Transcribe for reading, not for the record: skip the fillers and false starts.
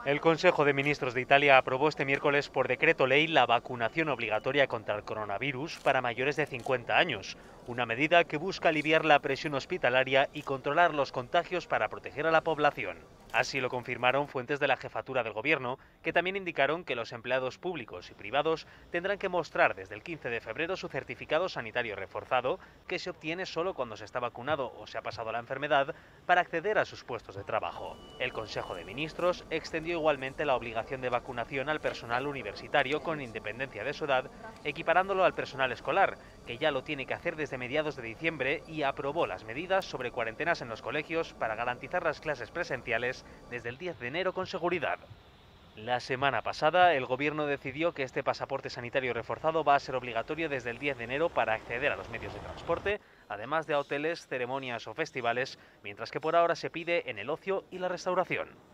El Consejo de Ministros de Italia aprobó este miércoles por decreto ley la vacunación obligatoria contra el coronavirus para mayores de 50 años, una medida que busca aliviar la presión hospitalaria y controlar los contagios para proteger a la población. Así lo confirmaron fuentes de la jefatura del gobierno, que también indicaron que los empleados públicos y privados tendrán que mostrar desde el 15 de febrero su certificado sanitario reforzado, que se obtiene solo cuando se está vacunado o se ha pasado la enfermedad, para acceder a sus puestos de trabajo. El Consejo de Ministros extendió igualmente la obligación de vacunación al personal universitario con independencia de su edad, equiparándolo al personal escolar, que ya lo tiene que hacer desde mediados de diciembre, y aprobó las medidas sobre cuarentenas en los colegios para garantizar las clases presenciales desde el 10 de enero con seguridad. La semana pasada, el gobierno decidió que este pasaporte sanitario reforzado va a ser obligatorio desde el 10 de enero para acceder a los medios de transporte, además de a hoteles, ceremonias o festivales, mientras que por ahora se pide en el ocio y la restauración.